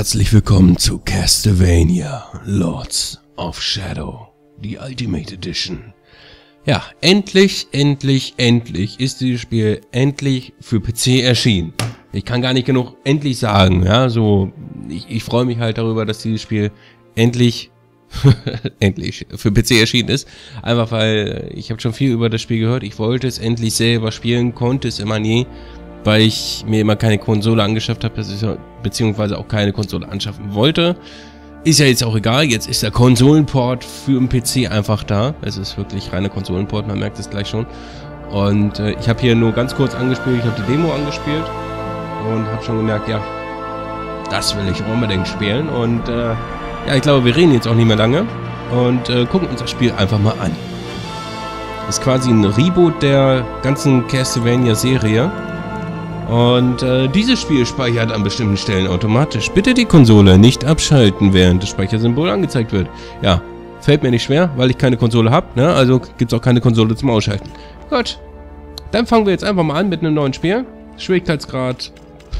Herzlich willkommen zu Castlevania Lords of Shadow, die Ultimate Edition. Ja, endlich ist dieses Spiel endlich für PC erschienen. Ich kann gar nicht genug endlich sagen, ja, so, ich freue mich halt darüber, dass dieses Spiel endlich endlich für PC erschienen ist. Einfach weil, ich habe schon viel über das Spiel gehört, ich wollte es endlich selber spielen, konnte es immer nie, weil ich mir immer keine Konsole angeschafft habe, beziehungsweise auch keine Konsole anschaffen wollte. Ist ja jetzt auch egal, jetzt ist der Konsolenport für den PC einfach da. Es ist wirklich reiner Konsolenport, man merkt es gleich schon. Und ich habe hier nur ganz kurz angespielt, ich habe die Demo angespielt und habe schon gemerkt, ja, das will ich unbedingt spielen. Und ja, ich glaube, wir reden jetzt auch nicht mehr lange und gucken uns das Spiel einfach mal an. Das ist quasi ein Reboot der ganzen Castlevania-Serie. Und dieses Spiel speichert an bestimmten Stellen automatisch. Bitte die Konsole nicht abschalten, während das Speichersymbol angezeigt wird. Ja, fällt mir nicht schwer, weil ich keine Konsole habe, ne? Also gibt es auch keine Konsole zum Ausschalten. Gut, dann fangen wir jetzt einfach mal an mit einem neuen Spiel. Schwierigkeitsgrad.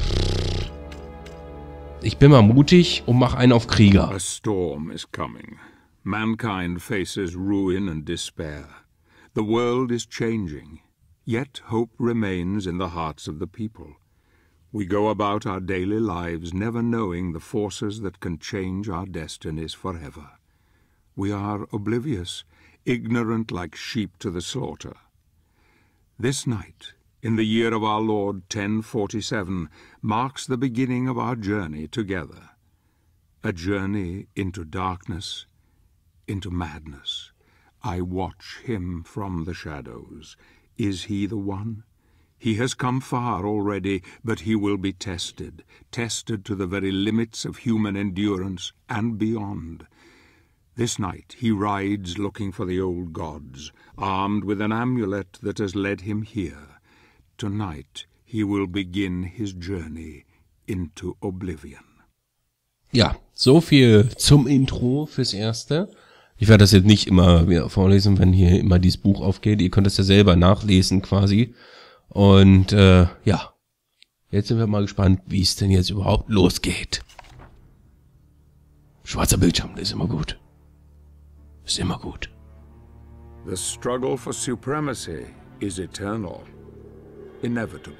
Ich bin mal mutig und mache einen auf Krieger. A storm is coming. Mankind faces ruin and despair. The world is changing. Yet hope remains in the hearts of the people. We go about our daily lives never knowing the forces that can change our destinies forever. We are oblivious, ignorant like sheep to the slaughter. This night, in the year of our Lord 1047, marks the beginning of our journey together. A journey into darkness, into madness. I watch him from the shadows. Is he the one? He has come far already, but he will be tested, tested to the very limits of human endurance and beyond. This night he rides looking for the old gods, armed with an amulet that has led him here. Tonight he will begin his journey into oblivion. Ja, so viel zum Intro fürs Erste. Ich werde das jetzt nicht immer wieder vorlesen, wenn hier immer dieses Buch aufgeht. Ihr könnt das ja selber nachlesen quasi. Und ja, jetzt sind wir mal gespannt, wie es denn jetzt überhaupt losgeht. Schwarzer Bildschirm, das ist immer gut. Ist immer gut. The struggle for supremacy is eternal, inevitable.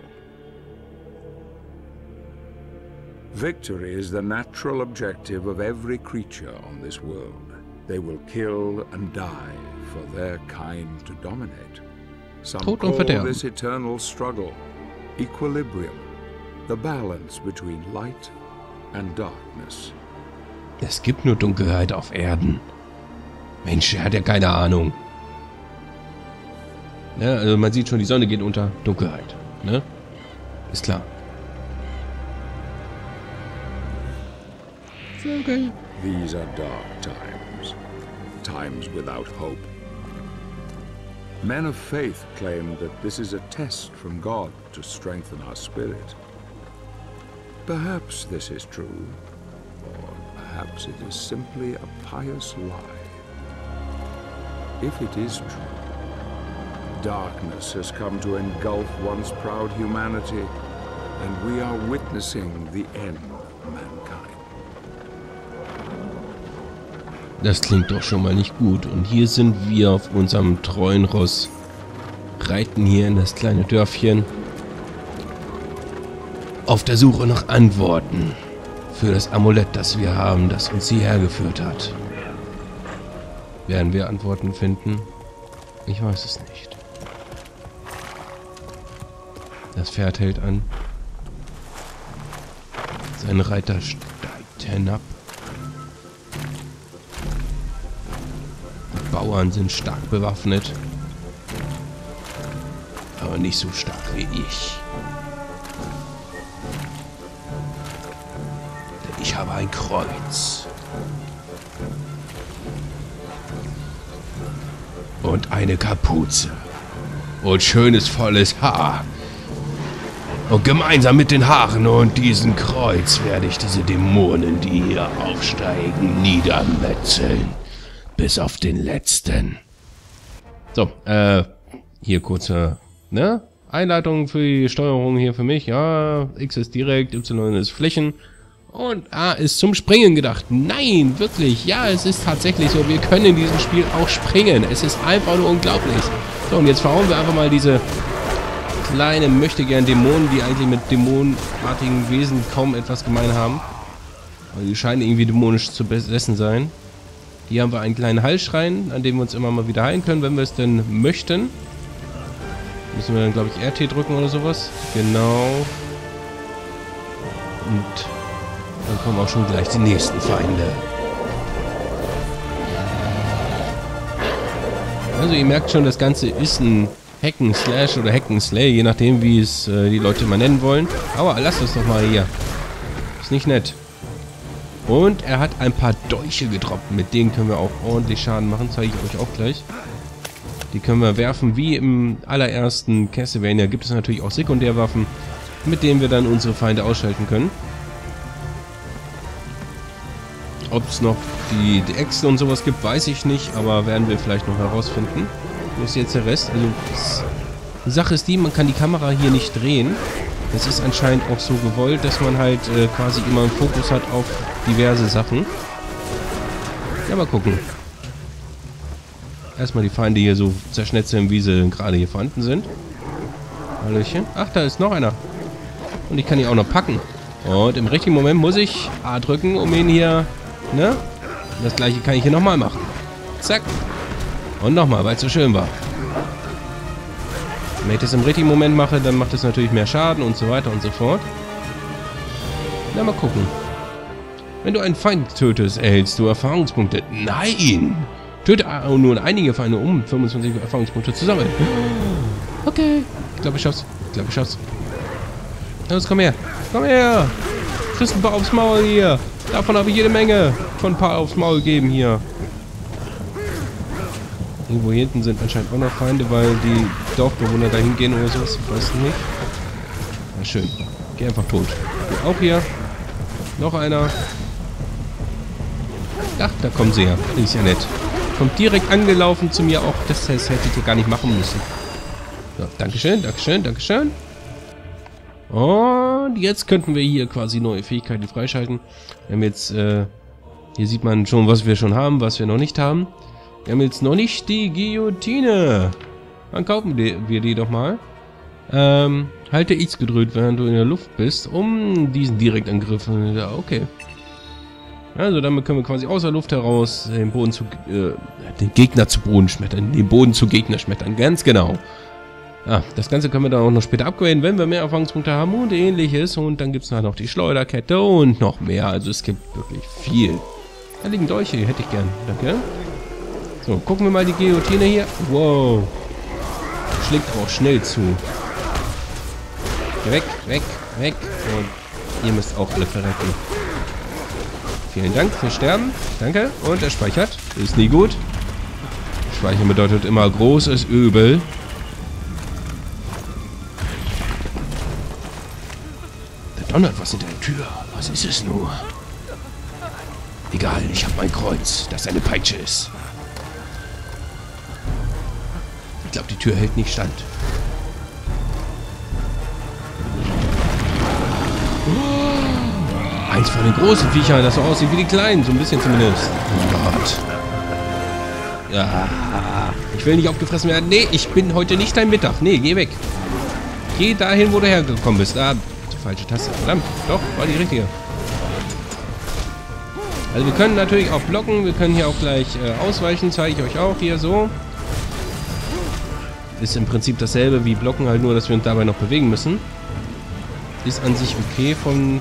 Victory is the natural objective of every creature on this world. They will kill and die for their kind to dominate. Some call this eternal struggle equilibrium, the balance between light and darkness. Es gibt nur Dunkelheit auf Erden. Mensch, er hat ja keine Ahnung. Ja, also man sieht schon, die Sonne geht unter, Dunkelheit. Ne? Ist klar. Okay. These are dark times, times without hope. Men of faith claim that this is a test from God to strengthen our spirit. Perhaps this is true, or perhaps it is simply a pious lie. If it is true, darkness has come to engulf once proud humanity, and we are witnessing the end of mankind. Das klingt doch schon mal nicht gut. Und hier sind wir auf unserem treuen Ross. Reiten hier in das kleine Dörfchen. Auf der Suche nach Antworten. Für das Amulett, das wir haben, das uns hierher geführt hat. Werden wir Antworten finden? Ich weiß es nicht. Das Pferd hält an. Sein Reiter steigt hinab. Bauern sind stark bewaffnet, aber nicht so stark wie ich. Denn ich habe ein Kreuz. Und eine Kapuze. Und schönes volles Haar. Und gemeinsam mit den Haaren und diesem Kreuz werde ich diese Dämonen, die hier aufsteigen, niedermetzeln. Bis auf den letzten. So, hier kurze, Einleitung für die Steuerung hier für mich. Ja, X ist direkt, Y ist Flächen. Und A ist zum Springen gedacht. Nein, wirklich. Ja, es ist tatsächlich so. Wir können in diesem Spiel auch springen. Es ist einfach nur unglaublich. So, und jetzt verhauen wir einfach mal diese kleine möchtegern Dämonen, die eigentlich mit dämonenartigen Wesen kaum etwas gemein haben. Aber die scheinen irgendwie dämonisch zu besessen sein. Hier haben wir einen kleinen Heilschrein, an dem wir uns immer mal wieder heilen können, wenn wir es denn möchten. Müssen wir dann, glaube ich, RT drücken oder sowas. Genau. Und dann kommen auch schon gleich die nächsten Feinde. Also ihr merkt schon, das Ganze ist ein Hack'n'Slash oder Hack'n'Slay, je nachdem wie es die Leute immer nennen wollen. Aber lasst das doch mal hier. Ist nicht nett. Und er hat ein paar Dolche gedroppt. Mit denen können wir auch ordentlich Schaden machen. Zeige ich euch auch gleich. Die können wir werfen wie im allerersten Castlevania. Gibt es natürlich auch Sekundärwaffen, mit denen wir dann unsere Feinde ausschalten können. Ob es noch die Äxte und sowas gibt, weiß ich nicht, aber werden wir vielleicht noch herausfinden. Wo ist jetzt der Rest? Also die Sache ist die, man kann die Kamera hier nicht drehen. Das ist anscheinend auch so gewollt, dass man halt quasi immer einen Fokus hat auf diverse Sachen. Ja, mal gucken. Erstmal die Feinde hier so zerschnetzeln, wie sie gerade hier vorhanden sind. Hallöchen. Ach, da ist noch einer. Und ich kann ihn auch noch packen. Und im richtigen Moment muss ich A drücken, um ihn hier... Ne? Das gleiche kann ich hier nochmal machen. Zack. Und nochmal, weil es so schön war. Wenn ich das im richtigen Moment mache, dann macht es natürlich mehr Schaden und so weiter und so fort. Na, mal gucken. Wenn du einen Feind tötest, erhältst du Erfahrungspunkte. Nein! Töte nur einige Feinde, um 25 Erfahrungspunkte zu sammeln. Okay. Ich glaube, ich schaff's. Ich glaube, ich schaff's. Los, komm her. Komm her! Kriegst ein paar aufs Maul hier. Davon habe ich jede Menge von ein paar aufs Maul geben hier. Irgendwo hier hinten sind anscheinend auch noch Feinde, weil die Dorfbewohner dahin gehen oder sowas. Ich weiß nicht. Na schön. Geh einfach tot. Und auch hier. Noch einer. Ach, da kommen sie ja. Ist ja nett. Kommt direkt angelaufen zu mir auch. Das hätte ich ja gar nicht machen müssen. So, Dankeschön, Dankeschön, Dankeschön. Und jetzt könnten wir hier quasi neue Fähigkeiten freischalten. Wir haben jetzt, hier sieht man schon, was wir schon haben, was wir noch nicht haben. Wir haben jetzt noch nicht die Guillotine. Dann kaufen wir die doch mal. Halte X gedrückt, während du in der Luft bist, um diesen Direktangriff. Ja, okay. Also damit können wir quasi aus der Luft heraus den Gegner zu Boden schmettern. Den Boden zu Gegner schmettern. Ganz genau. Ah, das Ganze können wir dann auch noch später upgraden, wenn wir mehr Erfahrungspunkte haben und ähnliches. Und dann gibt es noch die Schleuderkette und noch mehr. Also es gibt wirklich viel. Da liegen Dolche, hätte ich gern. Danke. So, gucken wir mal die Guillotine hier. Wow. Schlägt auch schnell zu. Weg, weg, weg. Und ihr müsst auch alle verrecken. Vielen Dank für Sterben. Danke. Und er speichert. Ist nie gut. Speichern bedeutet immer großes Übel. Donnert was hinter der Tür. Was ist es nur? Egal, ich habe mein Kreuz, das eine Peitsche ist. Ich glaube, die Tür hält nicht stand. Oh, eins von den großen Viechern, das so aussieht wie die kleinen, so ein bisschen zumindest. Oh Gott. Ja, ich will nicht aufgefressen werden. Nee, ich bin heute nicht dein Mittag. Nee, geh weg. Geh dahin, wo du hergekommen bist. Ah, falsche Taste. Verdammt. Doch, war die richtige. Also wir können natürlich auch blocken. Wir können hier auch gleich ausweichen. Zeige ich euch auch hier so. Ist im Prinzip dasselbe wie blocken, halt nur, dass wir uns dabei noch bewegen müssen. Ist an sich okay von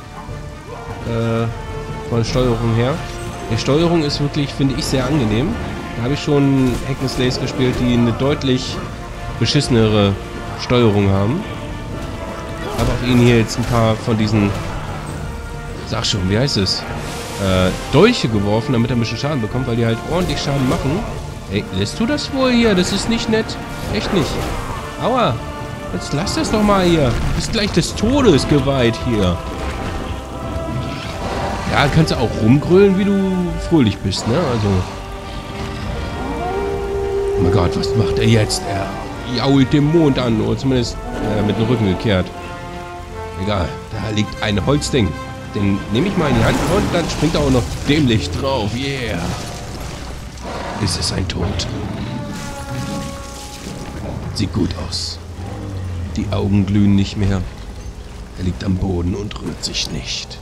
der Steuerung her. Die Steuerung ist wirklich, finde ich, sehr angenehm. Da habe ich schon Hack'n'Slays gespielt, die eine deutlich beschissenere Steuerung haben. habe auf ihn hier jetzt ein paar von diesen, sag schon, wie heißt es, Dolche geworfen, damit er ein bisschen Schaden bekommt, weil die halt ordentlich Schaden machen. Ey, lässt du das wohl hier? Das ist nicht nett. Echt nicht. Aua. Jetzt lass das doch mal hier. Du bist gleich des Todes geweiht hier. Ja, kannst du auch rumgrölen, wie du fröhlich bist, ne? Also. Oh mein Gott, was macht er jetzt? Er jault den Mond an. Oder zumindest mit dem Rücken gekehrt. Egal. Da liegt ein Holzding. Den nehme ich mal in die Hand und dann springt er auch noch dämlich drauf. Yeah. Ist es ein Tod? Sieht gut aus. Die Augen glühen nicht mehr. Er liegt am Boden und rührt sich nicht.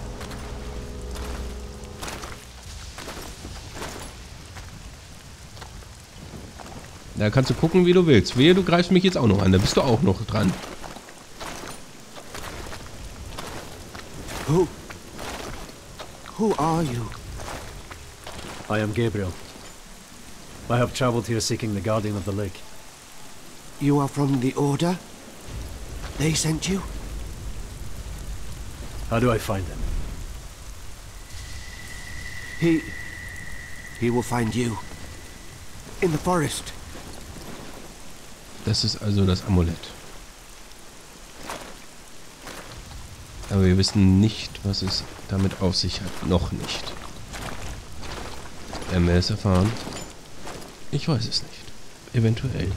Da kannst du gucken, wie du willst. Wehe, du greifst mich jetzt auch noch an. Da bist du auch noch dran. Who are you? I am Gabriel. I have traveled here seeking the Guardian of the Lake. You are from the Order? They sent you? How do I find him? He will find you. In the forest. Das ist also das Amulett. Aber wir wissen nicht, was es damit auf sich hat. Noch nicht. Werden wir es erfahren? Ich weiß es nicht. Eventuell.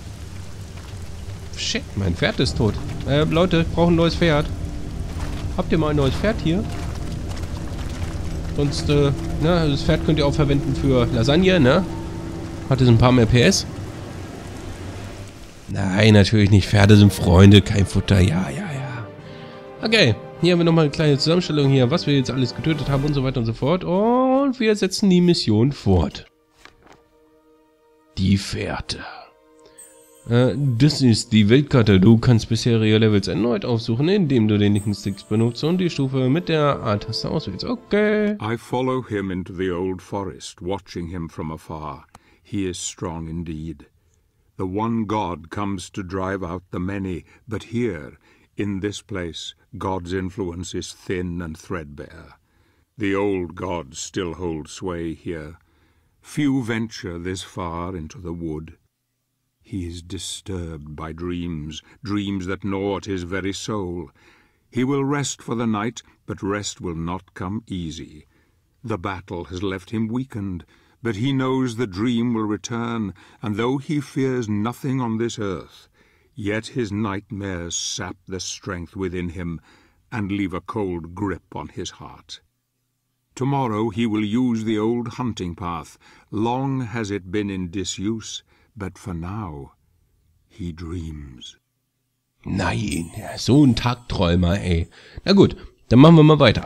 Shit, mein Pferd ist tot. Leute, ich brauche ein neues Pferd. Habt ihr mal ein neues Pferd hier? Sonst, das Pferd könnt ihr auch verwenden für Lasagne, ne? Hat es ein paar mehr PS? Nein, natürlich nicht. Pferde sind Freunde, kein Futter. Ja. Okay, hier haben wir nochmal eine kleine Zusammenstellung hier, was wir jetzt alles getötet haben und so weiter und so fort. Und wir setzen die Mission fort. Die Fährte. Das ist die Weltkarte. Du kannst bisherige Levels erneut aufsuchen, indem du den linken Stick benutzt und die Stufe mit der A-Taste auswählst. Okay. I follow him into the old forest, watching him from afar. He is strong indeed. The one God comes to drive out the many, but here, in this place, God's influence is thin and threadbare. The old gods still hold sway here. Few venture this far into the wood. He is disturbed by dreams, dreams that gnaw at his very soul. He will rest for the night, but rest will not come easy. The battle has left him weakened, but he knows the dream will return, and though he fears nothing on this earth, yet his nightmares sap the strength within him and leave a cold grip on his heart. Tomorrow he will use the old hunting path. Long has it been in disuse, but for now he dreams. Nein, so ein Tagträumer, ey. Na gut, dann machen wir mal weiter.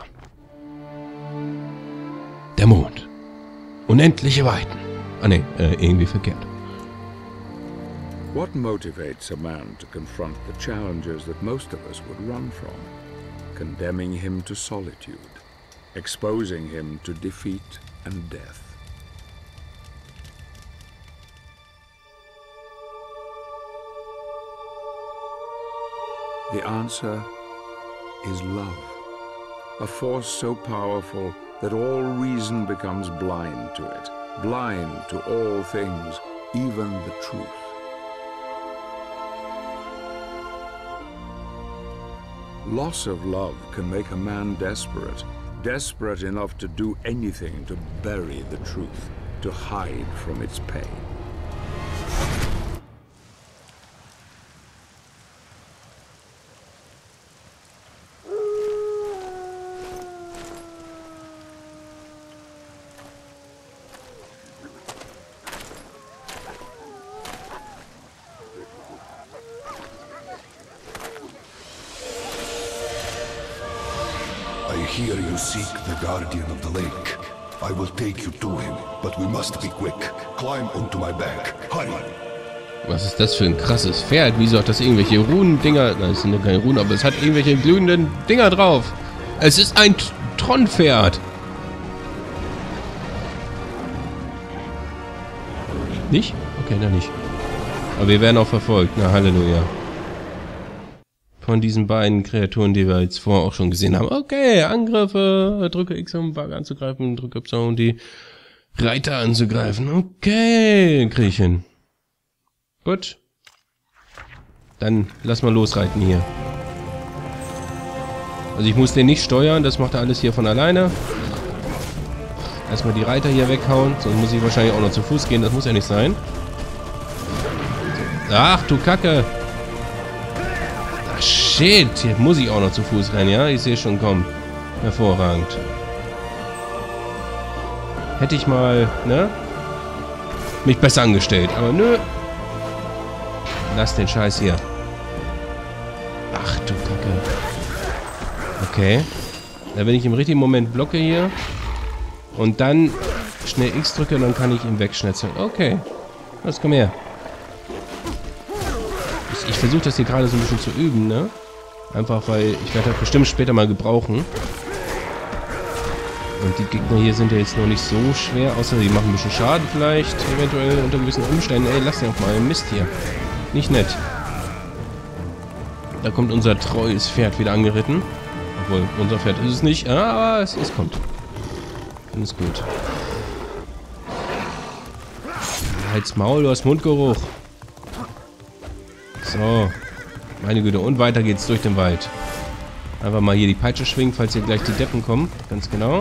Der Mond. Unendliche Weiten. Ah ne, irgendwie verkehrt. What motivates a man to confront the challenges that most of us would run from? Condemning him to solitude, exposing him to defeat and death. The answer is love, a force so powerful that all reason becomes blind to it, blind to all things, even the truth. Loss of love can make a man desperate, desperate enough to do anything to bury the truth, to hide from its pain. I hear you seek the Guardian of the Lake. I will take you to him, but we must be quick. Climb onto my back. Hurry! Was ist das für ein krasses Pferd? Wieso hat das irgendwelche Runen-Dinger? Nein, es sind nur keine Runen, aber es hat irgendwelche glühenden Dinger drauf. Es ist ein Tron-Pferd. Nicht? Okay, dann nicht. Aber wir werden auch verfolgt. Na, Halleluja. Von diesen beiden Kreaturen, die wir jetzt vorher auch schon gesehen haben. Okay, Angriffe. Drücke X, um Bug anzugreifen. Drücke Y, um die Reiter anzugreifen. Okay, krieg ich hin. Gut. Dann lass mal losreiten hier. Also ich muss den nicht steuern. Das macht er alles hier von alleine. Erstmal die Reiter hier weghauen. Sonst muss ich wahrscheinlich auch noch zu Fuß gehen. Das muss ja nicht sein. Ach du Kacke. Shit, jetzt muss ich auch noch zu Fuß rennen, ja? Ich sehe schon, komm. Hervorragend. Hätte ich mal, ne? Mich besser angestellt, aber nö. Lass den Scheiß hier. Ach du Kacke. Okay. Ja, wenn ich im richtigen Moment blocke hier und dann schnell X drücke, dann kann ich ihn wegschnetzeln. Okay. Los, komm her. Ich versuche das hier gerade so ein bisschen zu üben, ne? Einfach, weil ich werde das bestimmt später mal gebrauchen. Und die Gegner hier sind ja jetzt noch nicht so schwer, außer die machen ein bisschen Schaden vielleicht, eventuell unter gewissen Umständen. Ey, lass den auch mal. Mist hier. Nicht nett. Da kommt unser treues Pferd wieder angeritten. Obwohl, unser Pferd ist es nicht, aber es kommt. Alles gut. Halt's Maul, du hast Mundgeruch. So. Meine Güte. Und weiter geht's durch den Wald. Einfach mal hier die Peitsche schwingen, falls hier gleich die Deppen kommen. Ganz genau.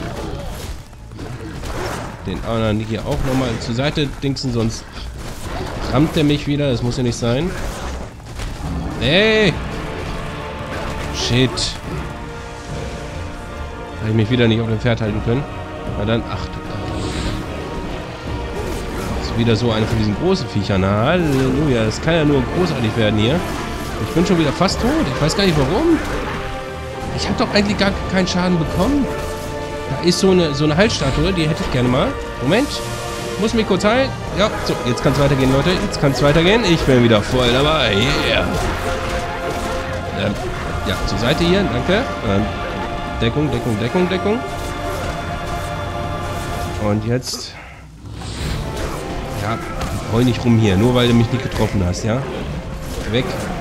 Den anderen hier auch nochmal zur Seite dingsen, sonst rammt der mich wieder. Das muss ja nicht sein. Ey! Shit. Habe ich mich wieder nicht auf dem Pferd halten können. Na dann, ach du Gott. Das ist wieder so eine von diesen großen Viechern. Na, Halleluja, das kann ja nur großartig werden hier. Ich bin schon wieder fast tot. Ich weiß gar nicht warum. Ich habe doch eigentlich gar keinen Schaden bekommen. Da ist so eine Heilstatue, die hätte ich gerne mal. Moment. Muss mich kurz heilen. Ja, so, jetzt kann es weitergehen, Leute. Jetzt kann es weitergehen. Ich bin wieder voll dabei. Yeah. Ja, zur Seite hier. Danke. Deckung, Deckung, Deckung, Deckung. Und jetzt... Ja, heul nicht rum hier. Nur weil du mich nicht getroffen hast, ja? Weg.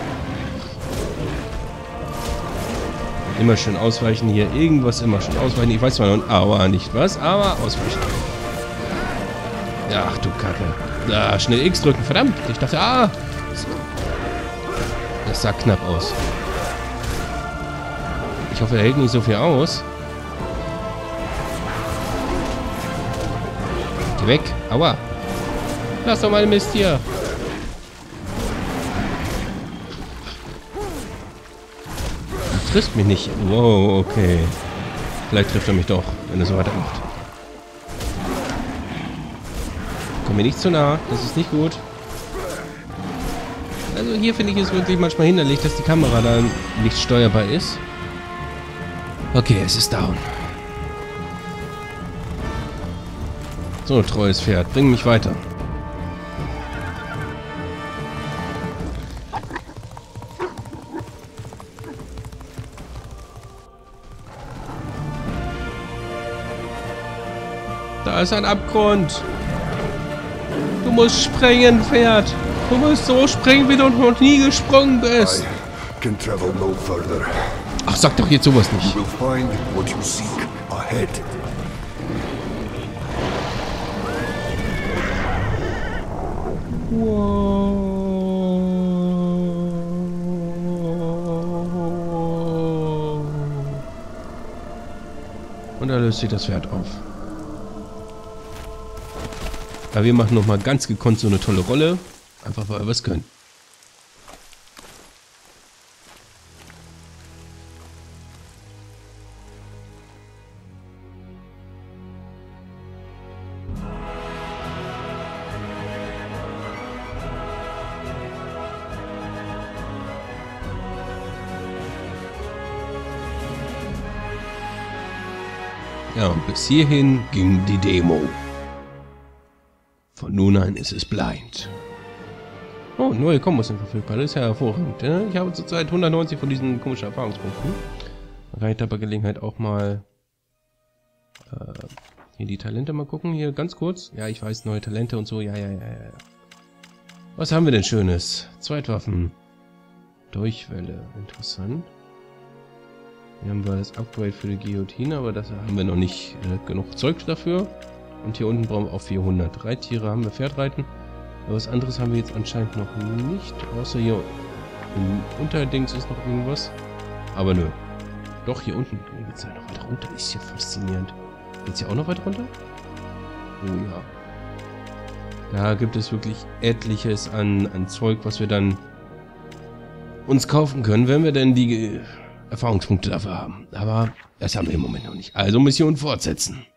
Immer schön ausweichen hier. Irgendwas immer schön ausweichen. Ich weiß zwar noch aber nicht was, aber ausweichen. Ja, ach du Kacke. Ah, schnell X drücken. Verdammt. Ich dachte, das sah knapp aus. Ich hoffe, er hält nicht so viel aus. Geh weg. Aua. Lass doch mal Mist hier. Trifft mich nicht. Wow, okay. Vielleicht trifft er mich doch, wenn er so weitermacht. Komm mir nicht zu nah. Das ist nicht gut. Also hier finde ich es wirklich manchmal hinderlich, dass die Kamera da nicht steuerbar ist. Okay, es ist down. So, treues Pferd. Bring mich weiter. Da ist ein Abgrund. Du musst springen, Pferd. Du musst so springen, wie du noch nie gesprungen bist. I can travel no further. Ach, sag doch jetzt sowas nicht. You will find what you seek ahead. Und da löst sich das Pferd auf. Aber wir machen nochmal ganz gekonnt so eine tolle Rolle. Einfach weil wir es können. Ja, und bis hierhin ging die Demo. Von nun an ist es blind. Oh, neue Kombos sind verfügbar. Das ist ja hervorragend. Ja? Ich habe zurzeit 190 von diesen komischen Erfahrungspunkten. Dann kann ich da bei Gelegenheit auch mal hier die Talente mal gucken. Hier ganz kurz. Ja, ich weiß, neue Talente und so. Ja. Was haben wir denn Schönes? Zweitwaffen. Durchwelle. Interessant. Hier haben wir das Upgrade für die Guillotine, aber das haben wir noch nicht genug Zeug dafür. Und hier unten brauchen wir auch 400. Reittiere haben wir, Pferdreiten. Aber was anderes haben wir jetzt anscheinend noch nicht. Außer hier im Unterdings ist noch irgendwas. Aber nö. Doch, hier unten geht es ja noch weiter runter. Ist ja faszinierend. Geht's hier auch noch weiter runter? Oh ja. Da gibt es wirklich etliches an Zeug, was wir dann uns kaufen können, wenn wir denn die Erfahrungspunkte dafür haben. Aber das haben wir im Moment noch nicht. Also Mission fortsetzen.